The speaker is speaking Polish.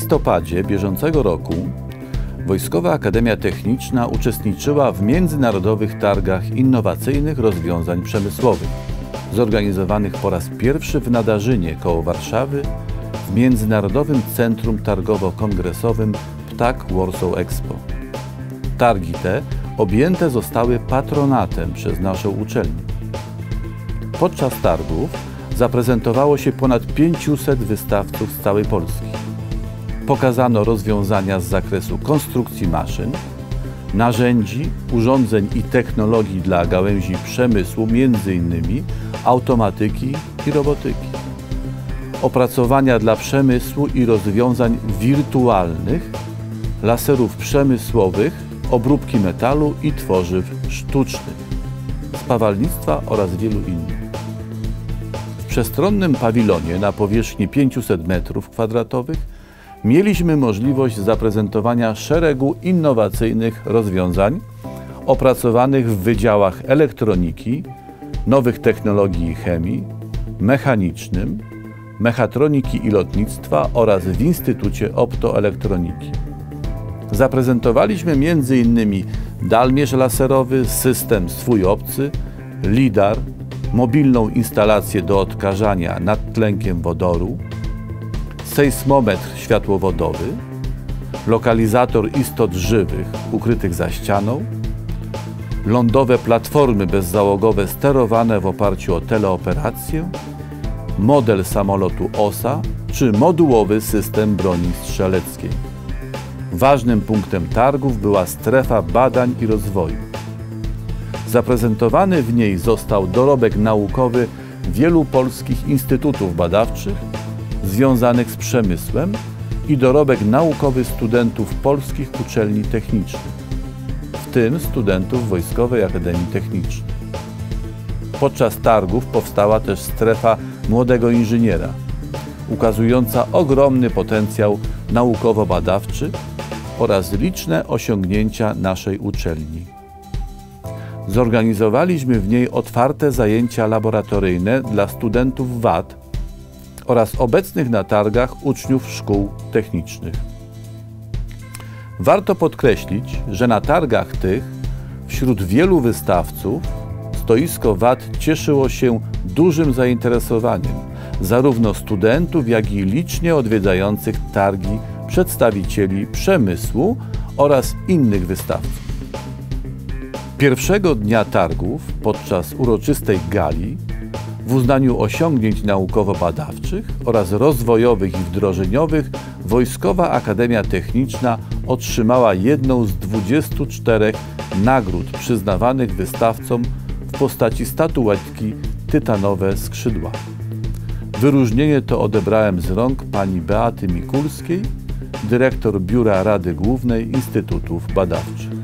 listopadzie bieżącego roku Wojskowa Akademia Techniczna uczestniczyła w międzynarodowych targach innowacyjnych rozwiązań przemysłowych, zorganizowanych po raz pierwszy w Nadarzynie koło Warszawy w Międzynarodowym Centrum Targowo-Kongresowym PTAC Warsaw Expo. Targi te objęte zostały patronatem przez naszą uczelnię. Podczas targów zaprezentowało się ponad 500 wystawców z całej Polski. Pokazano rozwiązania z zakresu konstrukcji maszyn, narzędzi, urządzeń i technologii dla gałęzi przemysłu, m.in. automatyki i robotyki, opracowania dla przemysłu i rozwiązań wirtualnych, laserów przemysłowych, obróbki metalu i tworzyw sztucznych, spawalnictwa oraz wielu innych. W przestronnym pawilonie na powierzchni 500 m2 mieliśmy możliwość zaprezentowania szeregu innowacyjnych rozwiązań opracowanych w wydziałach elektroniki, nowych technologii i chemii, mechanicznym, mechatroniki i lotnictwa oraz w Instytucie Optoelektroniki. Zaprezentowaliśmy m.in. dalmierz laserowy, system swój obcy, lidar, mobilną instalację do odkażania nad tlenkiem wodoru, sejsmometr światłowodowy, lokalizator istot żywych ukrytych za ścianą, lądowe platformy bezzałogowe sterowane w oparciu o teleoperację, model samolotu OSA czy modułowy system broni strzeleckiej. Ważnym punktem targów była strefa badań i rozwoju. Zaprezentowany w niej został dorobek naukowy wielu polskich instytutów badawczych związanych z przemysłem i dorobek naukowy studentów polskich uczelni technicznych, w tym studentów Wojskowej Akademii Technicznej. Podczas targów powstała też strefa młodego inżyniera, ukazująca ogromny potencjał naukowo-badawczy oraz liczne osiągnięcia naszej uczelni. Zorganizowaliśmy w niej otwarte zajęcia laboratoryjne dla studentów WAT oraz obecnych na targach uczniów szkół technicznych. Warto podkreślić, że na targach tych, wśród wielu wystawców, stoisko WAT cieszyło się dużym zainteresowaniem zarówno studentów, jak i licznie odwiedzających targi przedstawicieli przemysłu oraz innych wystawców. Pierwszego dnia targów, podczas uroczystej gali, w uznaniu osiągnięć naukowo-badawczych oraz rozwojowych i wdrożeniowych, Wojskowa Akademia Techniczna otrzymała jedną z 24 nagród przyznawanych wystawcom w postaci statuetki Tytanowe skrzydła. Wyróżnienie to odebrałem z rąk pani Beaty Mikulskiej, dyrektor Biura Rady Głównej Instytutów Badawczych.